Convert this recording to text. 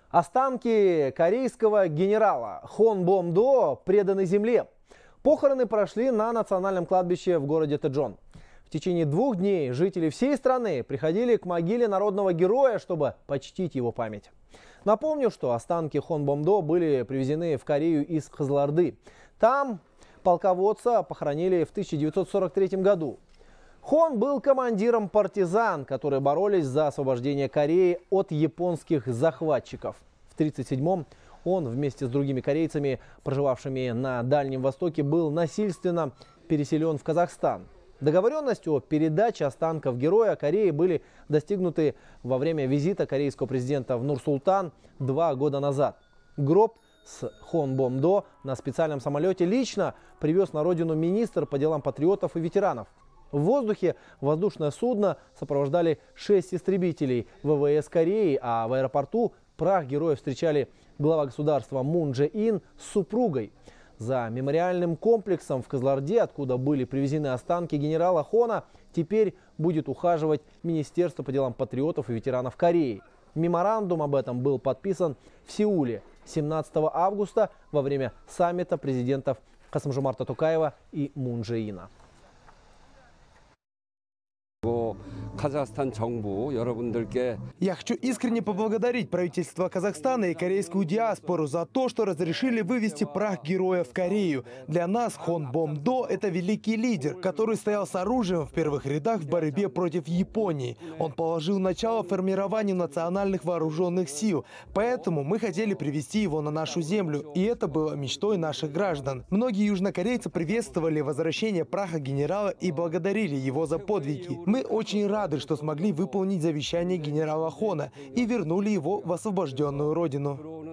Останки корейского генерала Хон Бом-до преданы земле. Похороны прошли на национальном кладбище в городе Тэджон. В течение 2 дней жители всей страны приходили к могиле народного героя, чтобы почтить его память. Напомню, что останки Хон Бом-до были привезены в Корею из Кызылорды. Там полководца похоронили в 1943 году. Хон был командиром партизан, которые боролись за освобождение Кореи от японских захватчиков. В 1937-м он вместе с другими корейцами, проживавшими на Дальнем Востоке, был насильственно переселен в Казахстан. Договоренность о передаче останков героя Кореи были достигнуты во время визита корейского президента в Нур-Султан 2 года назад. Гроб с Хон Бом-до на специальном самолете лично привез на родину министр по делам патриотов и ветеранов. В воздухе воздушное судно сопровождали 6 истребителей ВВС Кореи, а в аэропорту прах героя встречали глава государства Мун Чжэ Ин с супругой. За мемориальным комплексом в Кызылорде, откуда были привезены останки генерала Хона, теперь будет ухаживать Министерство по делам патриотов и ветеранов Кореи. Меморандум об этом был подписан в Сеуле 17 августа во время саммита президентов Касым-Жомарта Токаева и Мун Чжэ Ина. Я хочу искренне поблагодарить правительство Казахстана и корейскую диаспору за то, что разрешили вывести прах героя в Корею. Для нас Хон Бом-до – это великий лидер, который стоял с оружием в первых рядах в борьбе против Японии. Он положил начало формированию национальных вооруженных сил, поэтому мы хотели привести его на нашу землю, и это было мечтой наших граждан. Многие южнокорейцы приветствовали возвращение праха генерала и благодарили его за подвиги. Мы очень рады, что смогли выполнить завещание генерала Хона и вернули его в освобожденную родину.